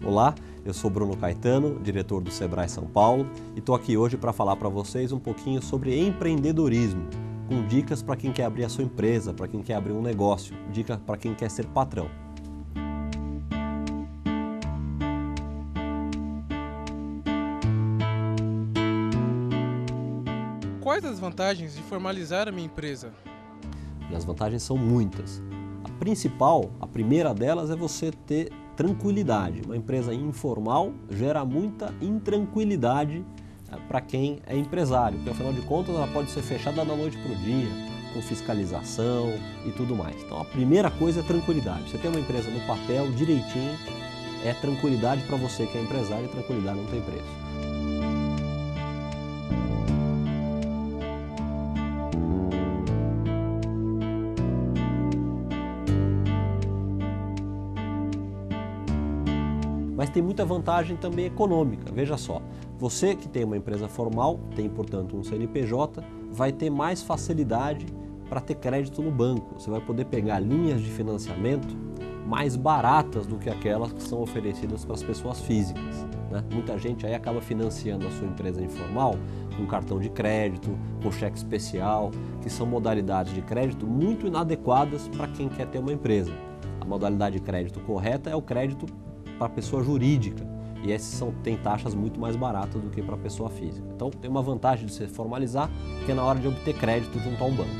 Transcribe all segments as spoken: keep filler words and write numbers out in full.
Olá, eu sou Bruno Caetano, diretor do Sebrae São Paulo, e estou aqui hoje para falar para vocês um pouquinho sobre empreendedorismo, com dicas para quem quer abrir a sua empresa, para quem quer abrir um negócio, dicas para quem quer ser patrão. Quais as vantagens de formalizar a minha empresa? E as vantagens são muitas. A principal, a primeira delas é você ter tranquilidade. Uma empresa informal gera muita intranquilidade para quem é empresário, porque afinal de contas ela pode ser fechada da noite para o dia, com fiscalização e tudo mais. Então a primeira coisa é tranquilidade. Você tem uma empresa no papel direitinho, é tranquilidade para você que é empresário, e tranquilidade não tem preço. Mas tem muita vantagem também econômica. Veja só, você que tem uma empresa formal, tem portanto um C N P J, vai ter mais facilidade para ter crédito no banco. Você vai poder pegar linhas de financiamento mais baratas do que aquelas que são oferecidas para as pessoas físicas, né? Muita gente aí acaba financiando a sua empresa informal com cartão de crédito, com cheque especial, que são modalidades de crédito muito inadequadas para quem quer ter uma empresa. A modalidade de crédito correta é o crédito para a pessoa jurídica, e esses são, tem taxas muito mais baratas do que para a pessoa física. Então tem uma vantagem de se formalizar, que é na hora de obter crédito junto a um banco.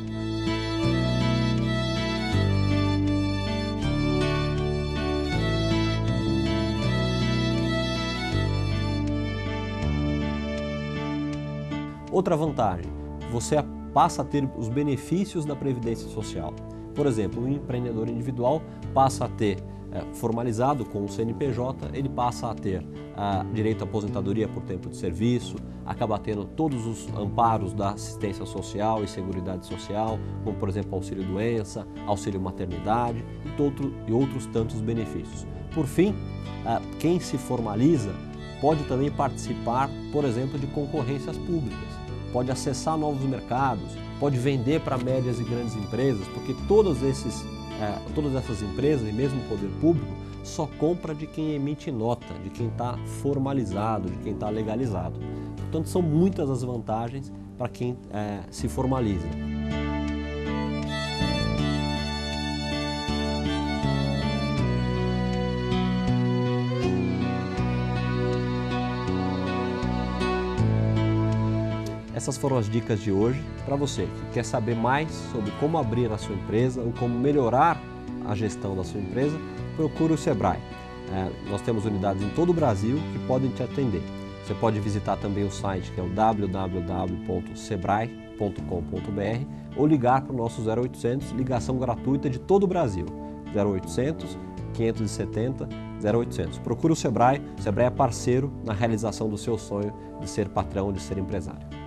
Outra vantagem, você passa a ter os benefícios da Previdência Social. Por exemplo, um empreendedor individual passa a ter É, formalizado com o C N P J, ele passa a ter ah, direito à aposentadoria por tempo de serviço, acaba tendo todos os amparos da assistência social e seguridade social, como por exemplo auxílio doença, auxílio maternidade e, todo, e outros tantos benefícios. Por fim, ah, quem se formaliza pode também participar, por exemplo, de concorrências públicas, pode acessar novos mercados, pode vender para médias e grandes empresas, porque todos esses É, todas essas empresas e mesmo o poder público só compra de quem emite nota, de quem está formalizado, de quem está legalizado. Portanto, são muitas as vantagens para quem é, se formaliza. Essas foram as dicas de hoje para você que quer saber mais sobre como abrir a sua empresa ou como melhorar a gestão da sua empresa. Procure o Sebrae. É, nós temos unidades em todo o Brasil que podem te atender. Você pode visitar também o site, que é o w w w ponto sebrae ponto com ponto b r, ou ligar para o nosso zero oitocentos, ligação gratuita de todo o Brasil, zero oitocentos, quinhentos e setenta, zero oitocentos. Procure o Sebrae. O Sebrae é parceiro na realização do seu sonho de ser patrão, de ser empresário.